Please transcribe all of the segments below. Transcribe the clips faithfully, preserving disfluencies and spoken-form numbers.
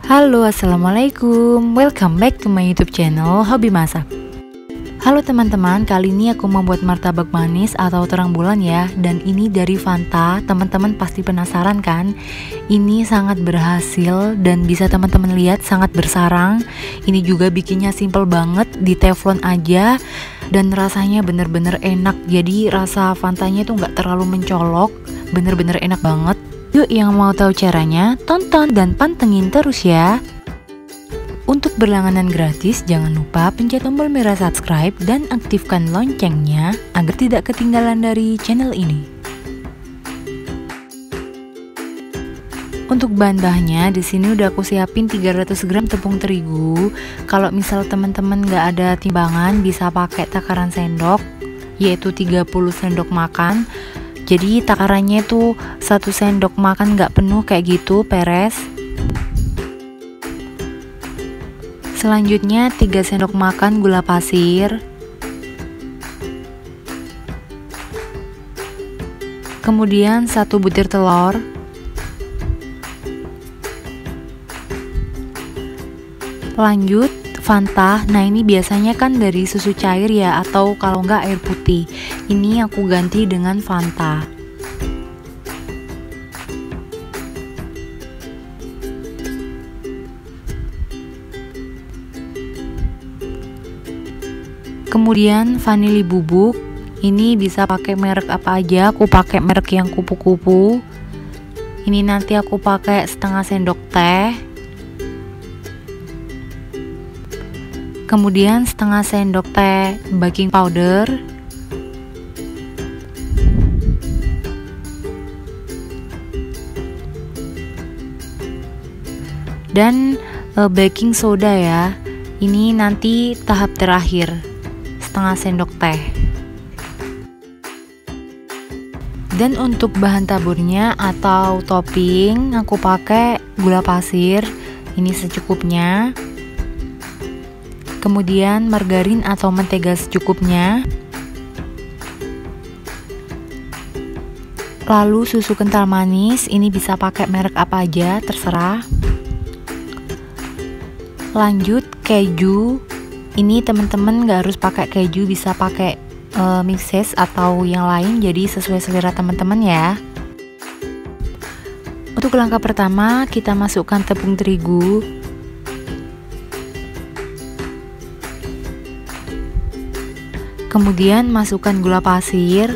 Halo, assalamualaikum. Welcome back to my YouTube channel Hobi Masak. Halo teman-teman, kali ini aku membuat martabak manis atau terang bulan ya. Dan ini dari Fanta. Teman-teman pasti penasaran kan? Ini sangat berhasil dan bisa teman-teman lihat sangat bersarang. Ini juga bikinnya simple banget, di teflon aja. Dan rasanya bener-bener enak. Jadi rasa Fantanya itu nggak terlalu mencolok, bener-bener enak banget. Yuk, yang mau tahu caranya, tonton dan pantengin terus ya. Untuk berlangganan gratis, jangan lupa pencet tombol merah subscribe dan aktifkan loncengnya agar tidak ketinggalan dari channel ini. Untuk bahan-bahannya, di sini udah aku siapin tiga ratus gram tepung terigu. Kalau misal teman-teman nggak ada timbangan, bisa pakai takaran sendok, yaitu tiga puluh sendok makan. Jadi takarannya itu satu sendok makan nggak penuh kayak gitu, peres. Selanjutnya tiga sendok makan gula pasir. Kemudian satu butir telur. Lanjut Fanta. Nah, ini biasanya kan dari susu cair ya, atau kalau enggak air putih. Ini aku ganti dengan Fanta. Kemudian vanili bubuk. Ini bisa pakai merek apa aja. Aku pakai merek yang kupu-kupu. Ini nanti aku pakai setengah sendok teh. Kemudian setengah sendok teh baking powder. Dan e, baking soda ya. Ini nanti tahap terakhir, setengah sendok teh. Dan untuk bahan taburnya atau topping, aku pakai gula pasir. Ini secukupnya. Kemudian margarin atau mentega secukupnya. Lalu susu kental manis, ini bisa pakai merek apa aja, terserah. Lanjut keju. Ini teman-teman nggak harus pakai keju, bisa pakai uh, mixes atau yang lain, jadi sesuai selera teman-teman ya. Untuk langkah pertama, kita masukkan tepung terigu. Kemudian masukkan gula pasir.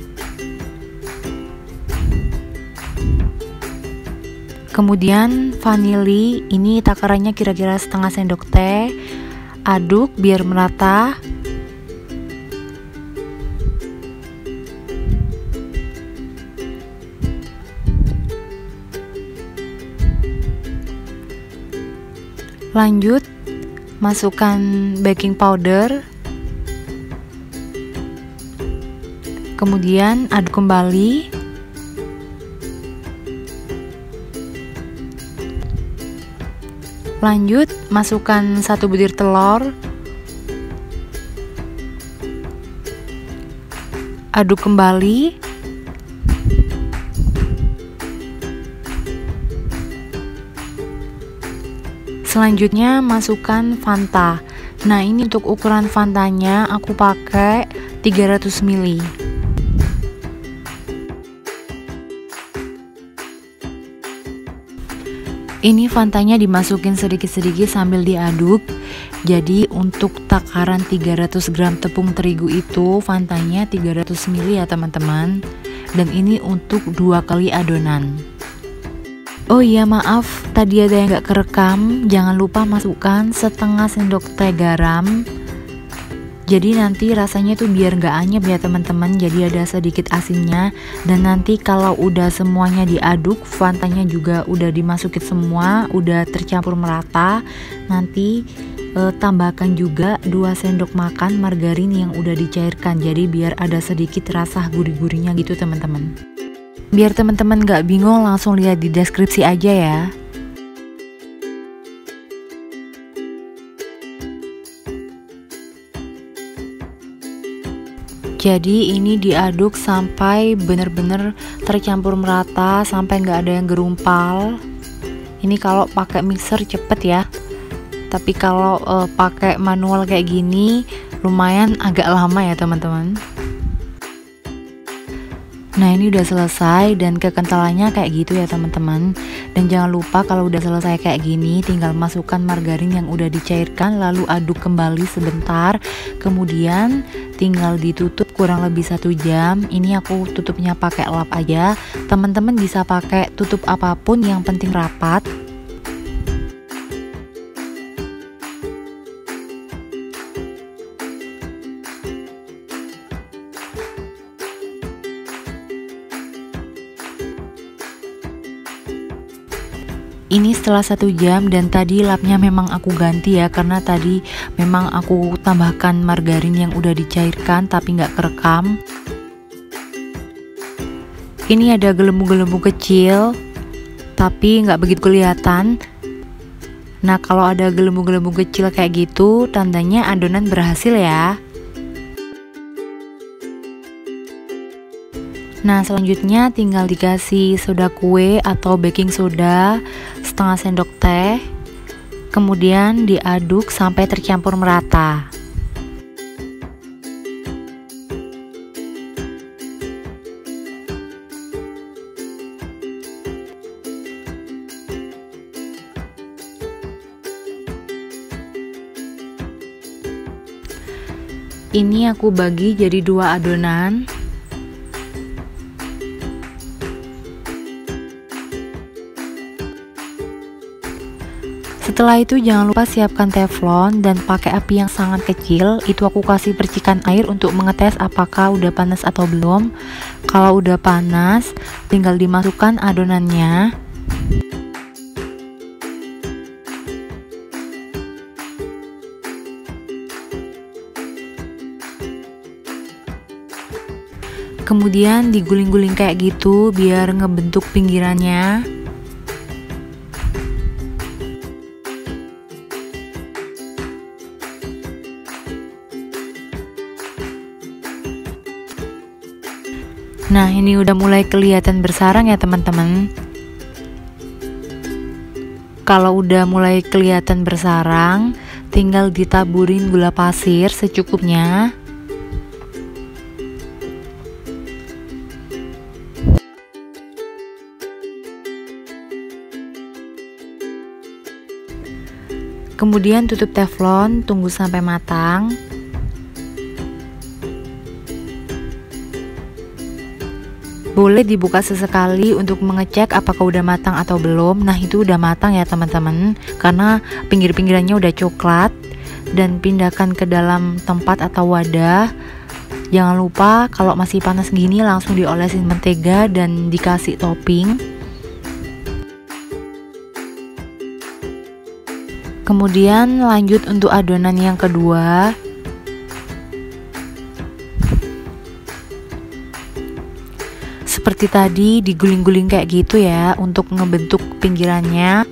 Kemudian vanili, ini takarannya kira-kira setengah sendok teh. Aduk biar merata. Lanjut, masukkan baking powder. Kemudian aduk kembali. Lanjut, masukkan satu butir telur. Aduk kembali. Selanjutnya masukkan Fanta. Nah, ini untuk ukuran Fantanya aku pakai tiga ratus mililiter. Ini Fantanya dimasukin sedikit-sedikit sambil diaduk. Jadi untuk takaran tiga ratus gram tepung terigu itu Fantanya tiga ratus mililiter ya teman-teman. Dan ini untuk dua kali adonan. Oh iya, maaf tadi ada yang gak kerekam. Jangan lupa masukkan setengah sendok teh garam. Jadi nanti rasanya tuh biar nggak anyep ya teman-teman, jadi ada sedikit asinnya. Dan nanti kalau udah semuanya diaduk, Fantanya juga udah dimasukin semua, udah tercampur merata. Nanti e, tambahkan juga dua sendok makan margarin yang udah dicairkan. Jadi biar ada sedikit rasa gurih-gurihnya gitu teman-teman. Biar teman-teman nggak bingung, langsung lihat di deskripsi aja ya. Jadi ini diaduk sampai benar-benar tercampur merata, sampai nggak ada yang gerumpal. Ini kalau pakai mixer cepet ya, tapi kalau uh, pakai manual kayak gini lumayan agak lama ya teman-teman. Nah ini udah selesai dan kekentalannya kayak gitu ya teman-teman. Dan jangan lupa kalau udah selesai kayak gini, tinggal masukkan margarin yang udah dicairkan, lalu aduk kembali sebentar. Kemudian tinggal ditutup kurang lebih satu jam. Ini aku tutupnya pakai lap aja. Teman-teman bisa pakai tutup apapun, yang penting rapat. Ini setelah satu jam, dan tadi lapnya memang aku ganti ya, karena tadi memang aku tambahkan margarin yang udah dicairkan tapi nggak kerekam. Ini ada gelembung-gelembung kecil tapi nggak begitu kelihatan. Nah kalau ada gelembung-gelembung kecil kayak gitu, tandanya adonan berhasil ya. Nah selanjutnya tinggal dikasih soda kue atau baking soda setengah sendok teh, kemudian diaduk sampai tercampur merata. Ini aku bagi jadi dua adonan. Setelah itu jangan lupa siapkan teflon dan pakai api yang sangat kecil. Itu aku kasih percikan air untuk mengetes apakah udah panas atau belum. Kalau udah panas, tinggal dimasukkan adonannya. Kemudian diguling-guling kayak gitu biar ngebentuk pinggirannya. Nah ini udah mulai kelihatan bersarang ya teman-teman. Kalau udah mulai kelihatan bersarang, tinggal ditaburin gula pasir secukupnya. Kemudian tutup teflon, tunggu sampai matang. Boleh dibuka sesekali untuk mengecek apakah udah matang atau belum. Nah itu udah matang ya teman-teman, karena pinggir-pinggirannya udah coklat. Dan pindahkan ke dalam tempat atau wadah. Jangan lupa kalau masih panas gini langsung diolesin mentega dan dikasih topping. Kemudian lanjut untuk adonan yang kedua. Seperti tadi diguling-guling kayak gitu ya untuk ngebentuk pinggirannya.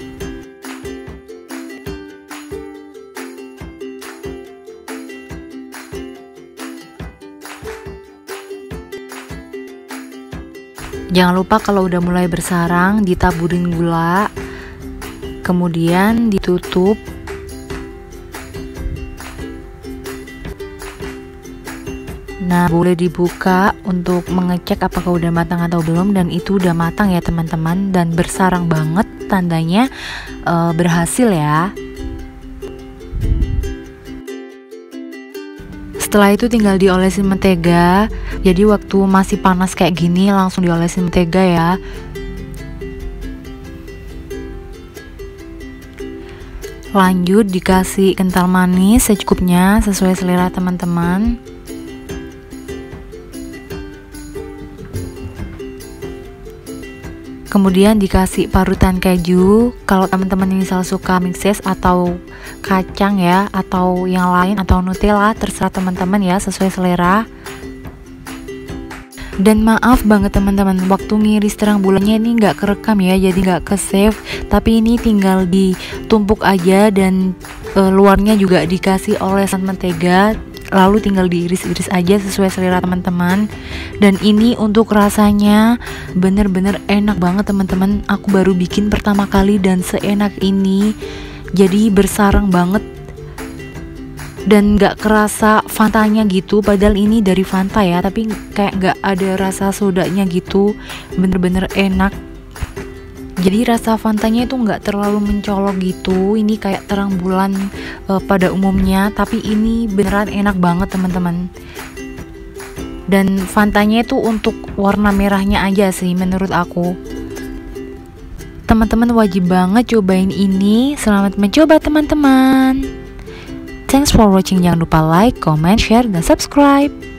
Jangan lupa kalau udah mulai bersarang ditaburin gula, kemudian ditutup. Nah boleh dibuka untuk mengecek apakah udah matang atau belum, dan itu udah matang ya teman-teman dan bersarang banget, tandanya e, berhasil ya. Setelah itu tinggal diolesin mentega. Jadi waktu masih panas kayak gini langsung diolesin mentega ya. Lanjut dikasih kental manis secukupnya sesuai selera teman-teman. Kemudian dikasih parutan keju. Kalau teman-teman misal suka mixes atau kacang ya, atau yang lain, atau Nutella, terserah teman-teman ya, sesuai selera. Dan maaf banget teman-teman, waktu ngiris terang bulannya ini nggak kerekam ya, jadi nggak ke save. Tapi ini tinggal ditumpuk aja, dan e, luarnya juga dikasih olesan mentega. lalu tinggal diiris-iris aja sesuai selera teman-teman. Dan ini untuk rasanya bener-bener enak banget teman-teman. Aku baru bikin pertama kali dan seenak ini, jadi bersarang banget dan gak kerasa Fantanya gitu. Padahal ini dari Fanta ya, tapi kayak gak ada rasa sodanya gitu, bener-bener enak. Jadi rasa Fantanya itu nggak terlalu mencolok gitu. Ini kayak terang bulan uh, pada umumnya, tapi ini beneran enak banget teman-teman. Dan Fantanya itu untuk warna merahnya aja sih menurut aku. Teman-teman wajib banget cobain ini. Selamat mencoba teman-teman. Thanks for watching. Jangan lupa like, comment, share, dan subscribe.